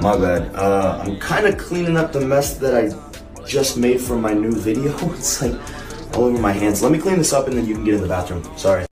My bad. I'm kind of cleaning up the mess that I just made from my new video. It's like all over my hands. Let me clean this up and then you can get in the bathroom. Sorry.